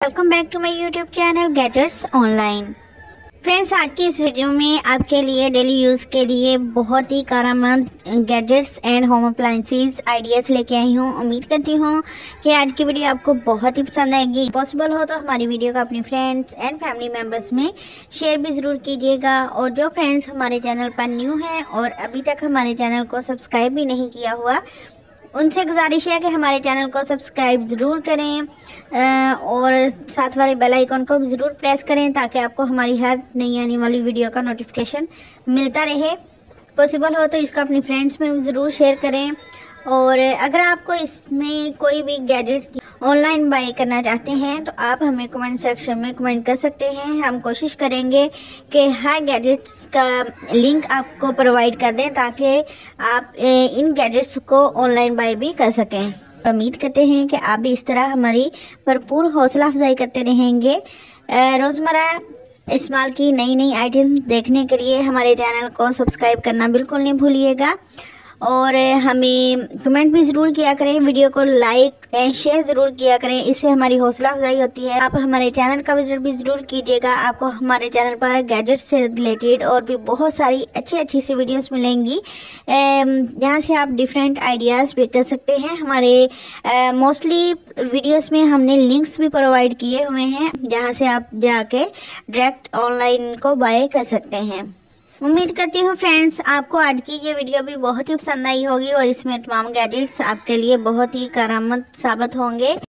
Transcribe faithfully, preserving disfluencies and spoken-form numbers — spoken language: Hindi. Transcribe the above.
Welcome back to my YouTube channel gadgets online. Friends, आज की इस वीडियो में आपके लिए डेली यूज़ के लिए बहुत ही कारआमद gadgets and home appliances ideas लेके आई हूँ। उम्मीद करती हूँ कि आज की वीडियो आपको बहुत ही पसंद आएगी। पॉसिबल हो तो हमारी वीडियो को अपनी फ्रेंड्स एंड फैमिली मेम्बर्स में शेयर भी ज़रूर कीजिएगा। और जो फ्रेंड्स हमारे चैनल पर न्यू हैं और अभी तक हमारे चैनल को सब्सक्राइब भी नहीं किया हुआ, उनसे गुजारिश है कि हमारे चैनल को सब्सक्राइब ज़रूर करें और साथ वाले बेल आइकन को भी ज़रूर प्रेस करें ताकि आपको हमारी हर नई आने वाली वीडियो का नोटिफिकेशन मिलता रहे। पॉसिबल हो तो इसको अपनी फ्रेंड्स में भी ज़रूर शेयर करें। और अगर आपको इसमें कोई भी गैजेट्स ऑनलाइन बाय करना चाहते हैं तो आप हमें कमेंट सेक्शन में कमेंट कर सकते हैं। हम कोशिश करेंगे कि हर गैजेट्स का लिंक आपको प्रोवाइड कर दें ताकि आप इन गैजेट्स को ऑनलाइन बाय भी कर सकें। उम्मीद करते हैं कि आप भी इस तरह हमारी भरपूर हौसला अफजाई करते रहेंगे। रोज़मर्रा इस्तेमाल की नई नई आइटम्स देखने के लिए हमारे चैनल को सब्सक्राइब करना बिल्कुल नहीं भूलिएगा और हमें कमेंट भी ज़रूर किया करें। वीडियो को लाइक एंड शेयर ज़रूर किया करें, इससे हमारी हौसला अफजाई होती है। आप हमारे चैनल का विजिट भी ज़रूर कीजिएगा। आपको हमारे चैनल पर गैजेट्स से रिलेटेड और भी बहुत सारी अच्छी अच्छी सी वीडियोस मिलेंगी, जहाँ से आप डिफरेंट आइडियाज़ भी कर सकते हैं। हमारे मोस्टली वीडियोस में हमने लिंक्स भी प्रोवाइड किए हुए हैं जहाँ से आप जाके डायरेक्ट ऑनलाइन को बाय कर सकते हैं। उम्मीद करती हूँ फ्रेंड्स आपको आज की ये वीडियो भी बहुत ही पसंद आई होगी और इसमें तमाम गैजेट्स आपके लिए बहुत ही कारआमद साबित होंगे।